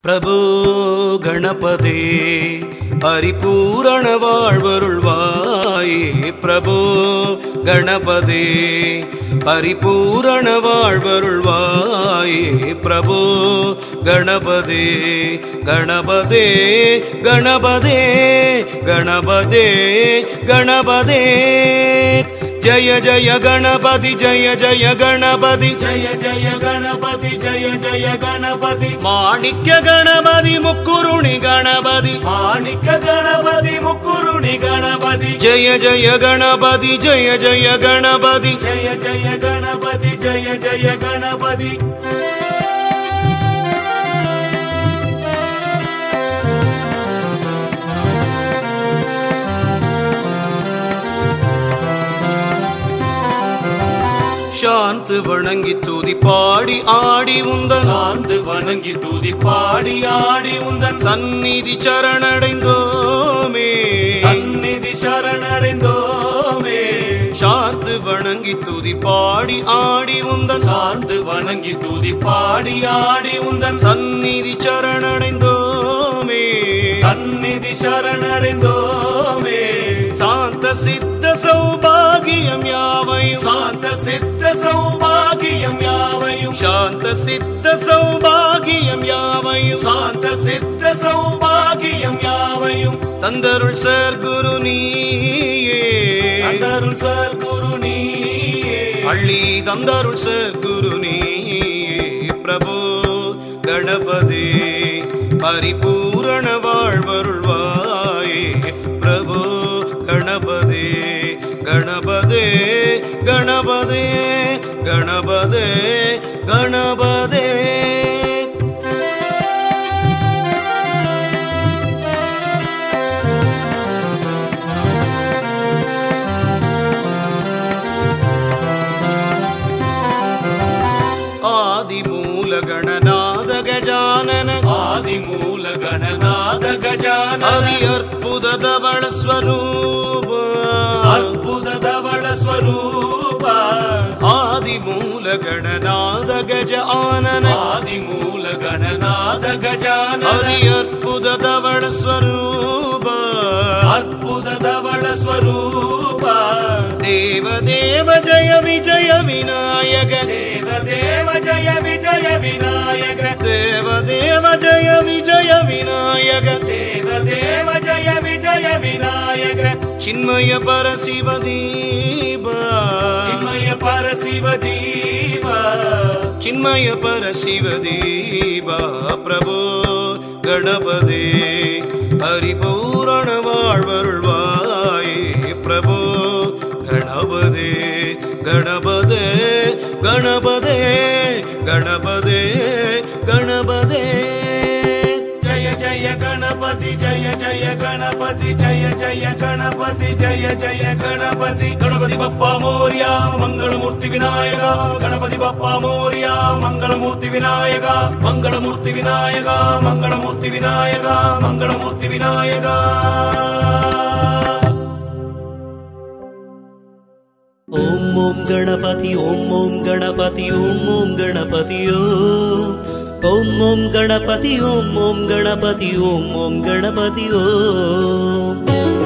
பிரபு கணபதே பரிபூரண வாழ்வருள்வாயே. பிரபு கணபதே பரிபூரண வாழ்வருள்வாயே. பிரபு கணபதே கணபதே கணபதே கணபதே கணபதே. जय जय गणपति जय जय गणपति जय जय गणपति जय जय गणपति. माणिक्य गणपति मुक्कुरुणि गणपति माणिक्य गणपति मुक्कुरुणि गणपति. जय जय गणपति जय जय गणपति जय जय गणपति जय जय गणपति. शांत वणंगी तुदी पाड़ी आड़ी उंदन शांत वणंगी तुदी पाड़ी आड़ी उंदन सन्निधि चरणடைந்தோமே सन्निधि चरणடைந்தோமே. शांत वणंगी तुदी पाड़ी आड़ी उंदन शांत वणंगी तुदी पाड़ी आड़ी उंदन सन्निधि चरणடைந்தோமே सन्निधि चरणடைந்தோமே. शांत सिद्ध सौभाग्यम यावयु शांत सिद्ध सौभाग्यम यावयु शांत सिद्ध सौभाग्यम यावयु शांत सिद्ध सौभाग्यम यावयु तंदरुள் சர்க்குரு நீயே தந்தருள் சர்க்குரு நீயே அள்ளி தந்தருள் சர்க்குரு நீயே. பிரபு கணபதே பரிபூரண வாழ்வருள்வாயே. பிரபு गणपदे गणपदे गणपदे गणपदे गणपदे. आदिमूल गणनाथ गजानन आदिमूल गणनाथ गजानन अति अर्पुत धवल स्वरूप अर्पुत धवल स्वरूप. आदिमूल गणनाथ गजानन आदिमूल गणनाथ गजानन अति अर्पुत धवल स्वरूप अर्पुत धवल स्वरूप. देव देव जय विजय विनायक देव देव जय विजय विनायक देव देव जय विजय विनायक देव देव जय विजय विनायक. चिन्मय परशिव दीप चिन्मय परशिव दीप चिन्मय परशिव दीप. प्रभु गणपदे परिपूर्ण வாழ்வருள்வாயே. प्रभु गणपदे गणपदे गणपदे गणपदे गणपदे. जय जय गणपति जय जय गणपति जय जय गणपति जय जय गणपति. गणपति बप्पा मोरया मंगलमूर्ति विनायका गणपति बप्पा मोरया मंगलमूर्ति विनायका मंगलमूर्ति विनायका मंगलमूर्ति विनायका मंगलमूर्ति विनायका. ओम ओम गणपति ओम ओम गणपति ओम ओम गणपति ओम ओम गणपति ओम ओम गणपति ओम ओम गणपति ओम.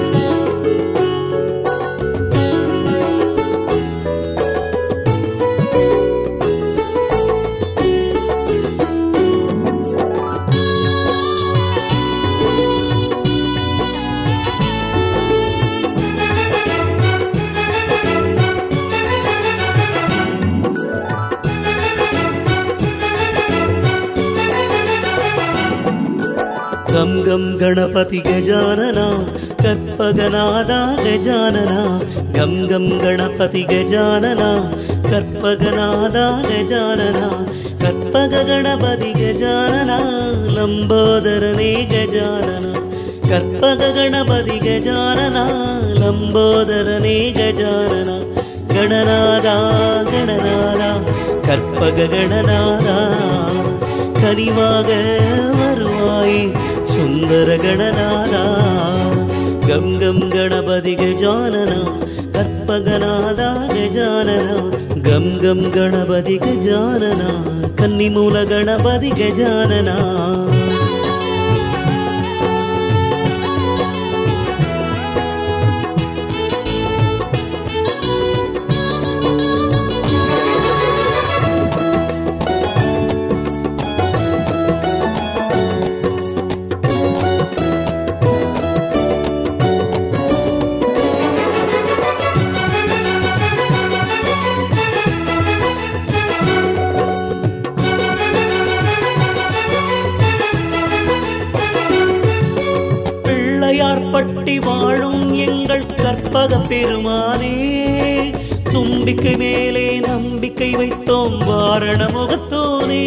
गम गम गणपति गजानना कर्पगनादा गजानना गम गम गणपति गजानना कर्पगनादा गजानना कर्पग गणपति गजानना लंबोदरने गजानना कर्पग गणपति गजानना लंबोदरने गजानना. गणनादा गणनादा कर्पग गणनादा कनिवाग வருவாய் சுந்தர கணநாதா. கம் கம் கணபதி கஜானனா கற்பகநாதா கஜானனா கம் கம் கணபதி கஜானனா கன்னிமூல கணபதி கஜானனா. பிள்ளையார்பட்டி வாழும் எங்கள் கற்பக பெருமானே, தும்பிக்கை மேலே நம்பிக்கை வைத்தோம் வாரண முகத்தோனே.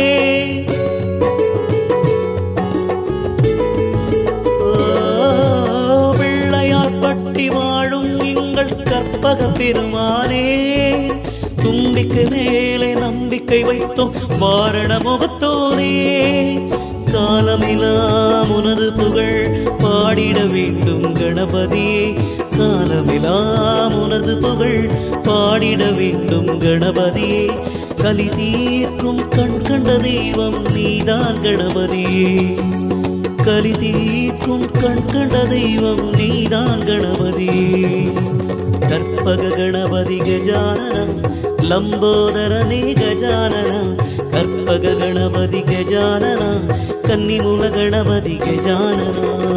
பிள்ளையார்பட்டி வாழும் எங்கள் கற்பக பெருமானே, தும்பிக்கை மேலே நம்பிக்கை வைத்தோம் வாரண முகத்தோனே. காலமெல்லாம் உனது புகழ் பாடிட வேண்டும் கணபதியே, காலமெல்லாம் உனது புகழ் பாடிட வேண்டும் கணபதியே. கலி தீர்க்கும் கண் கண்ட தெய்வம் நீதான் கணபதியே, கலி தீர்க்கும் கண் கண்ட தெய்வம் நீதான் கணபதியே. கற்பக கணபதி கஜானன லம்போதரனே கஜானன, கற்பக கணபதி கஜானன கன்னிமூல கணபதி கஜானன.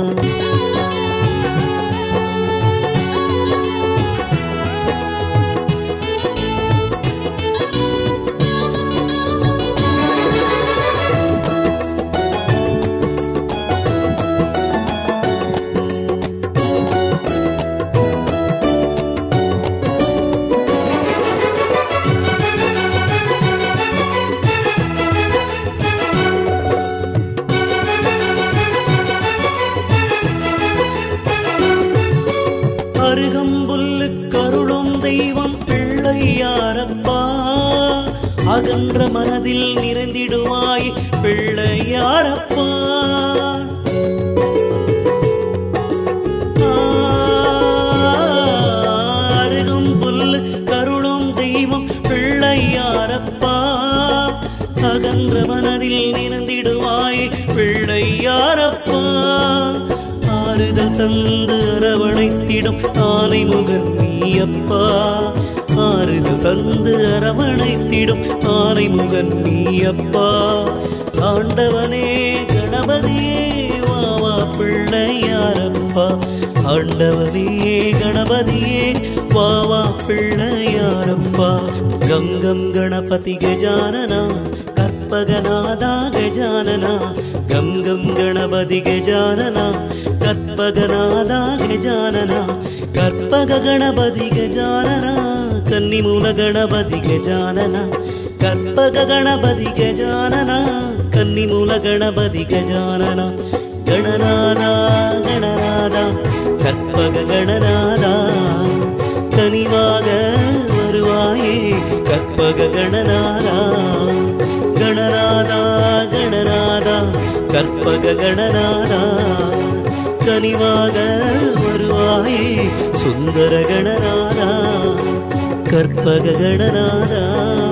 அருகம்புல்லு கருளும் தெய்வம் பிள்ளையாரப்பா, அகன்ற மனதில் நிறைந்திடுவாய் பிள்ளையாரப்பா. அருகம்புல்லு கருளும் தெய்வம் பிள்ளையாரப்பா, அகன்ற மனதில் நிறைந்திடுவாய் பிள்ளையாரப்பா. ஆறுதல் தந்து அரவணைத்திடும் ஆனை முகன் நீயப்பா, ஆறுதல் தந்து அரவணைத்திடும் ஆனை முகன் நீயப்பா. ஆண்டவனே கணபதியே வாவா பிள்ளையாரப்பா, ஆண்டவனே கணபதியே வாவா பிள்ளையாரப்பா. கங்கம் கணபதி கஜானனா கற்பகநாதா கஜானனா, கங்கம் கணபதி கஜானனா கற்பகநாதா கஜானனா, கற்பக கணபதி கஜானனா கன்னிமூல கணபதி கஜானனா, கற்பக கணபதி கஜானனா கன்னிமூல கணபதி கஜானனா. கணநாதா கணநாதா கற்பக கணநாதா, கனிவாக வருவாயே கற்பக கணநாதா. கணநாதா கணநாதா கற்பக கணநாதா, கனிவாக வருவாயே சுந்தர கணநாதா கற்பக கணநாதா.